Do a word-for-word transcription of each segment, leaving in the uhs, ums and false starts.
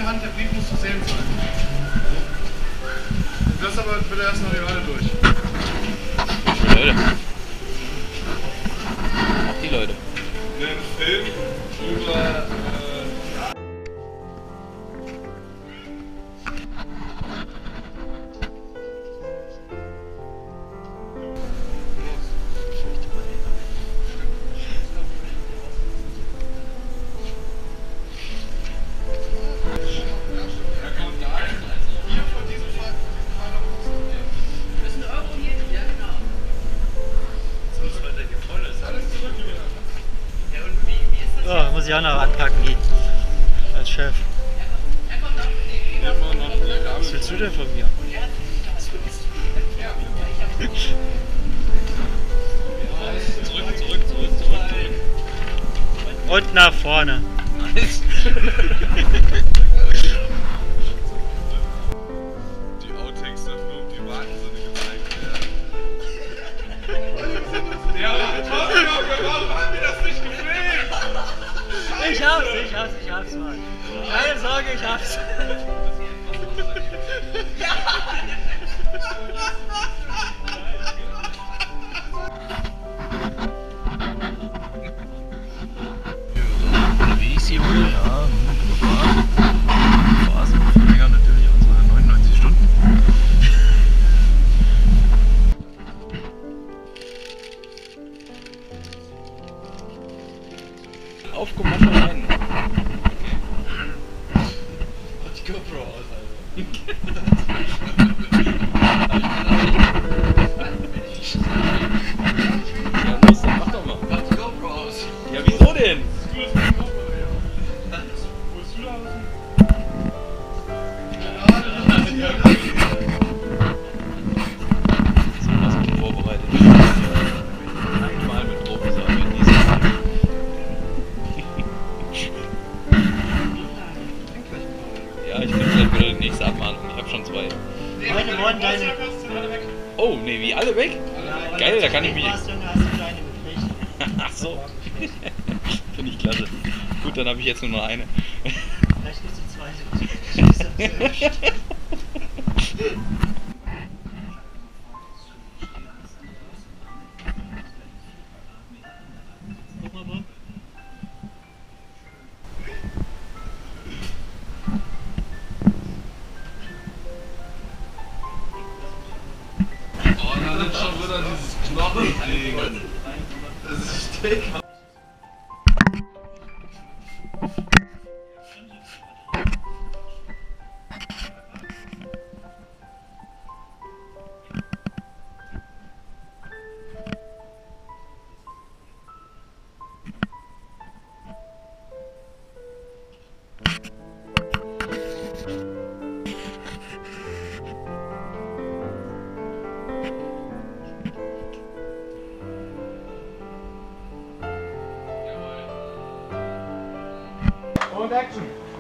Hand, der Brief muss zu sehen sein. Das aber bitte erst noch die Leute durch. Welche Leute? Auch die Leute. Den Film über... Äh, Oh, muss ich auch noch anpacken gehen. Als Chef. Was willst du denn von mir? Zurück, zurück, zurück, zurück, zurück. Und nach vorne. die Outtakes dürfen nur um die Wahnsinnige gezeigt werden. Ja, warum haben wir das nicht gefilmt? Ich hab's, ich hab's, ich hab's, Mann. Keine Sorge, ich hab's. Wie ich sie hole, ja, wunderbar. Phasen verlängern natürlich unsere neunundneunzig Stunden. Aufgemacht rein. Die GoPro aus, Alter. Ja, los, dann mach doch mal. Mach die GoPro aus. Ja, wieso denn? Du hast die GoPro, ja. Wo ist du da außen? Ja, das ist hier. So, was bin vorbereitet. Einmal mit Profis arbeiten, dieses Mal. Ja, ich bin gleich wieder die nächste Abmahnung. Ich hab schon zwei. Heute wurden deine... Oh, nee, wie alle weg? Ja, Geil, da kann ich mich... Hast du hast du deine gekriegt. Ach so. Finde ich klasse. Gut, dann habe ich jetzt nur noch eine. Vielleicht gibt's die zweite. Guck mal, Bob. Oh, da ist schon wieder dieses Knochending. Das ist Steak. Und Action!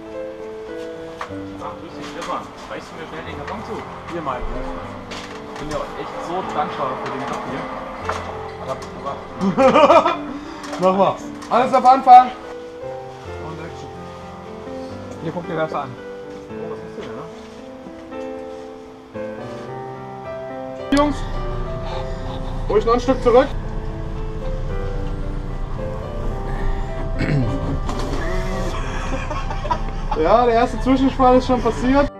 Ach, grüß dich, Stefan. Reichst du mir schnell den Karton zu? Hier mal. Ich bin ja echt so dankbar für den Job hier. Mach mal. Alles auf Anfang! Und Action. Hier, guck dir das an. Oh, was ist denn, ne? Jungs! Ruhig noch ein Stück zurück. Ja, der erste Zwischenfall ist schon passiert.